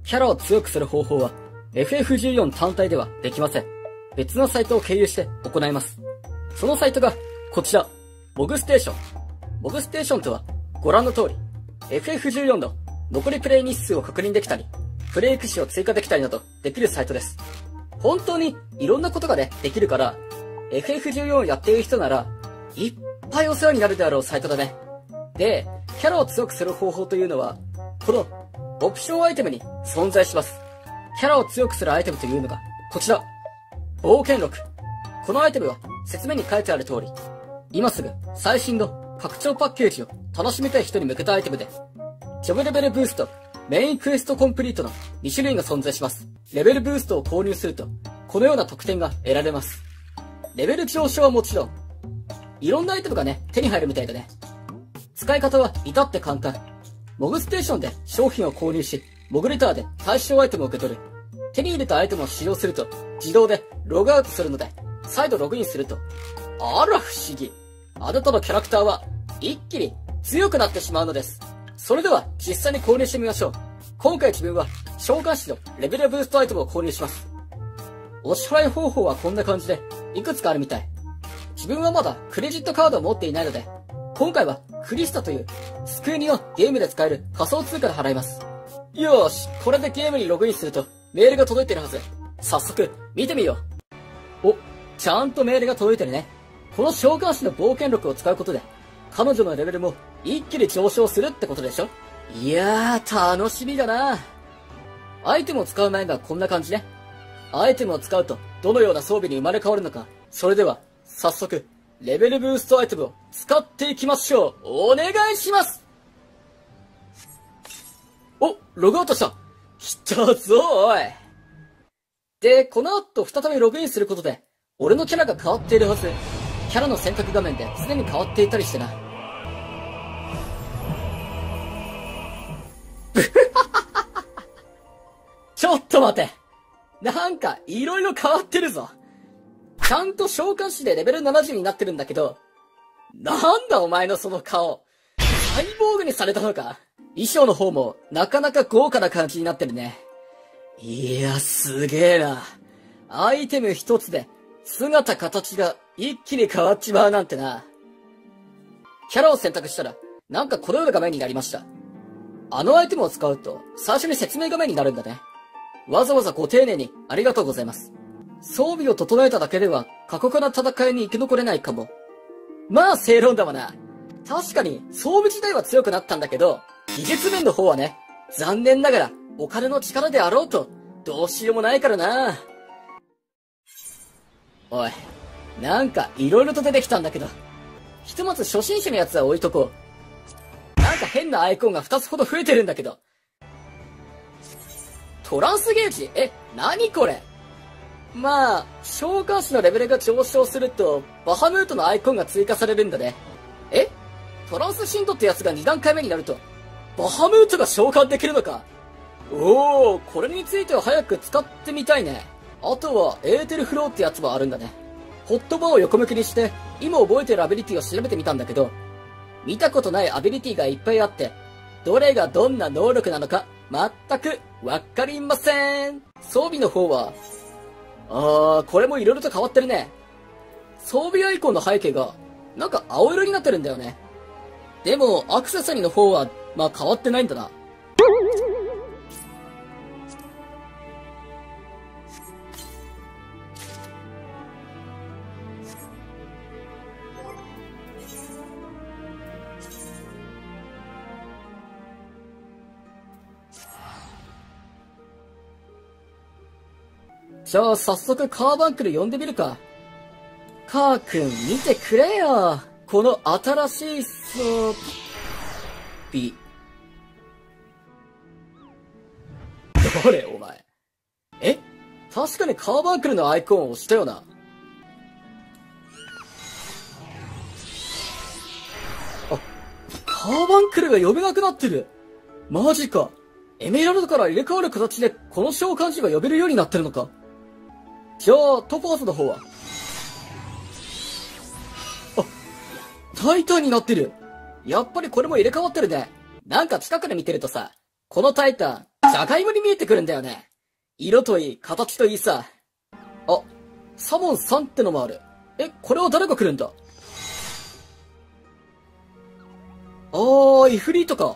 キャラを強くする方法は FF14 単体ではできません。別のサイトを経由して行います。そのサイトがこちら、モグステーション。モグステーションとはご覧の通り、FF14 の残りプレイ日数を確認できたり、プレイ機種を追加できたりなどできるサイトです。本当にいろんなことがね、できるから、FF14 をやっている人なら、いっぱいお世話になるであろうサイトだね。で、キャラを強くする方法というのは、このオプションアイテムに存在します。キャラを強くするアイテムというのが、こちら。冒険録。このアイテムは説明に書いてある通り、今すぐ最新の拡張パッケージを楽しみたい人に向けたアイテムで、ジョブレベルブースト、メインクエストコンプリートの2種類が存在します。レベルブーストを購入すると、このような特典が得られます。レベル上昇はもちろん、いろんなアイテムがね、手に入るみたいだね。使い方は至って簡単。モグステーションで商品を購入し、モグレターで対象アイテムを受け取る。手に入れたアイテムを使用すると、自動でログアウトするので、再度ログインすると、あら不思議。あなたのキャラクターは、一気に強くなってしまうのです。それでは、実際に購入してみましょう。今回自分は、召喚師のレベルブーストアイテムを購入します。お支払い方法はこんな感じで、いくつかあるみたい。自分はまだクレジットカードを持っていないので、今回はクリスタというスクエニのゲームで使える仮想通貨で払います。よーし、これでゲームにログインするとメールが届いてるはず。早速見てみよう。お、ちゃんとメールが届いてるね。この召喚師の冒険録を使うことで、彼女のレベルも一気に上昇するってことでしょ。いやー、楽しみだな。アイテムを使う前がこんな感じね。アイテムを使うとどのような装備に生まれ変わるのか。それでは、早速、レベルブーストアイテムを使っていきましょう。お願いします。お、ログアウトした。来たぞ、おい。で、この後再びログインすることで、俺のキャラが変わっているはず。キャラの選択画面で常に変わっていたりしてな。ちょっと待て。なんか、いろいろ変わってるぞ。ちゃんと召喚師でレベル70になってるんだけど、なんだお前のその顔。サイボーグにされたのか。衣装の方もなかなか豪華な感じになってるね。いや、すげえな。アイテム一つで姿形が一気に変わっちまうなんてな。キャラを選択したら、なんかこのような画面になりました。あのアイテムを使うと最初に説明画面になるんだね。わざわざご丁寧にありがとうございます。装備を整えただけでは過酷な戦いに生き残れないかも。まあ正論だわな。確かに装備自体は強くなったんだけど、技術面の方はね、残念ながらお金の力であろうとどうしようもないからな。おい、なんか色々と出てきたんだけど、ひとまず初心者のやつは置いとこう。なんか変なアイコンが2つほど増えてるんだけど。トランスゲージ？何これ？まあ、召喚師のレベルが上昇すると、バハムートのアイコンが追加されるんだね。トランスシンドってやつが2段階目になると、バハムートが召喚できるのか。おー、これについては早く使ってみたいね。あとは、エーテルフローってやつもあるんだね。ホットバーを横向きにして、今覚えてるアビリティを調べてみたんだけど、見たことないアビリティがいっぱいあって、どれがどんな能力なのか、全くわかりません。装備の方は、これも色々と変わってるね。装備アイコンの背景が、なんか青色になってるんだよね。でも、アクセサリーの方は、まあ変わってないんだな。じゃあ早速カーバンクル呼んでみるか。カー君見てくれよ。この新しいどれお前。確かにカーバンクルのアイコンを押したよな。カーバンクルが呼べなくなってる。マジか。エメラルドから入れ替わる形でこの召喚師が呼べるようになってるのか。じゃあ、トパーズの方は。タイタンになってる。やっぱりこれも入れ替わってるね。なんか近くで見てるとさ、このタイタン、 じゃがいもに見えてくるんだよね。色といい、形といいさ。あ、サモン3ってのもある。これは誰が来るんだ？イフリートか。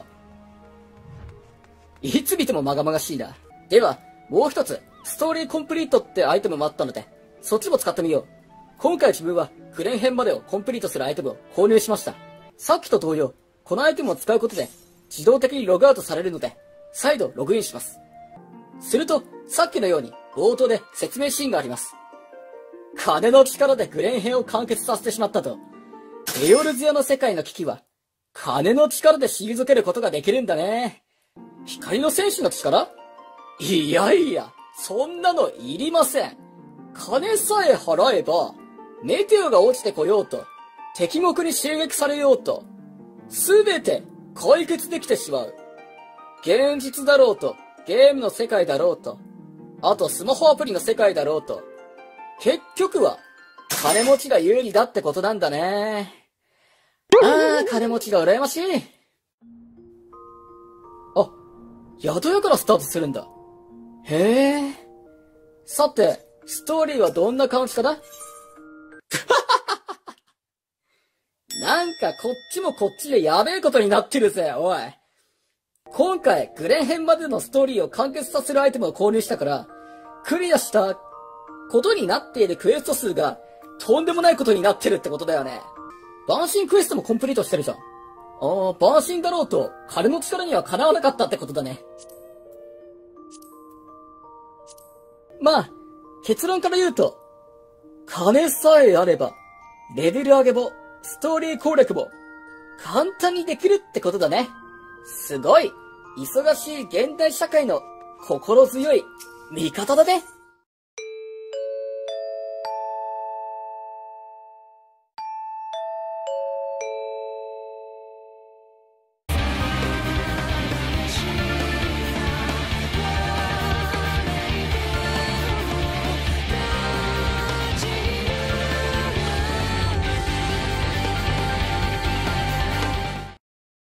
いつ見てもまがまがしいな。では、もう一つ、ストーリーコンプリートってアイテムもあったので、そっちも使ってみよう。今回自分はグレン編までをコンプリートするアイテムを購入しました。さっきと同様、このアイテムを使うことで自動的にログアウトされるので、再度ログインします。すると、さっきのように冒頭で説明シーンがあります。金の力でグレン編を完結させてしまったと。エオルズヤの世界の危機は、金の力で退けることができるんだね。光の戦士の力？いやいや、そんなのいりません。金さえ払えば、メテオが落ちてこようと、敵国に襲撃されようと、すべて解決できてしまう。現実だろうと、ゲームの世界だろうと、あとスマホアプリの世界だろうと、結局は、金持ちが有利だってことなんだね。金持ちが羨ましい。あ、宿屋からスタートするんだ。へえ。さて、ストーリーはどんな感じかな？なんかこっちもこっちでやべえことになってるぜ、おい。今回、グレン編までのストーリーを完結させるアイテムを購入したから、クリアしたことになっているクエスト数がとんでもないことになってるってことだよね。バンシンクエストもコンプリートしてるじゃん。バンシンだろうと、金の力にはかなわなかったってことだね。まあ、結論から言うと、金さえあれば、レベル上げも、ストーリー攻略も、簡単にできるってことだね。すごい、忙しい現代社会の心強い味方だね。